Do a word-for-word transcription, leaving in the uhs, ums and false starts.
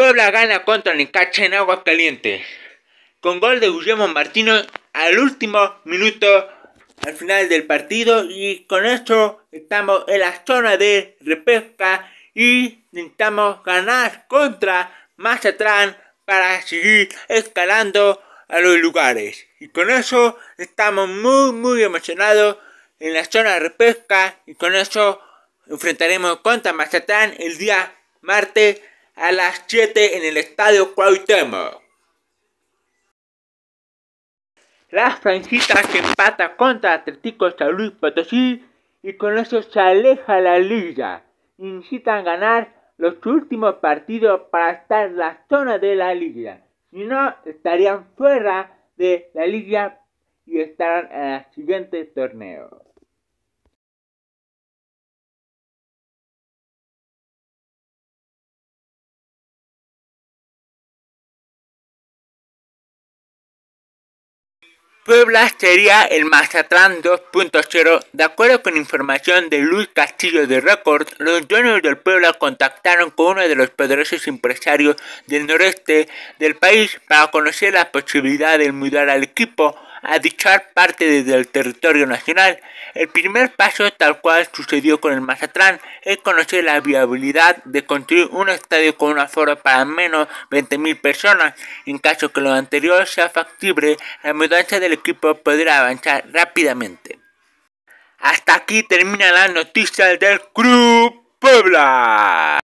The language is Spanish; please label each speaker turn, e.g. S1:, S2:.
S1: Puebla gana contra Necaxa en Aguascalientes, con gol de Guillermo Martínez al último minuto, al final del partido, y con esto estamos en la zona de repesca y necesitamos ganar contra Mazatlán para seguir escalando a los lugares. Y con eso estamos muy muy emocionados en la zona de repesca, y con eso enfrentaremos contra Mazatlán el día martes a las siete en el Estadio Cuauhtémoc. Las Franjitas que empata contra Atlético San Luis Potosí y con eso se aleja la liga. Necesitan ganar los últimos partidos para estar en la zona de la liga. Si no, estarían fuera de la liga y estarán en el siguiente torneo. Puebla sería el Mazatlán dos punto cero. De acuerdo con información de Luis Castillo de Record, los dueños del Puebla contactaron con uno de los poderosos empresarios del noreste del país para conocer la posibilidad de mudar al equipo a dicha parte desde el territorio nacional. El primer paso, tal cual sucedió con el Mazatlán, es conocer la viabilidad de construir un estadio con un aforo para al menos veinte mil personas. En caso que lo anterior sea factible, la mudanza del equipo podrá avanzar rápidamente. Hasta aquí termina la noticia del Club Puebla.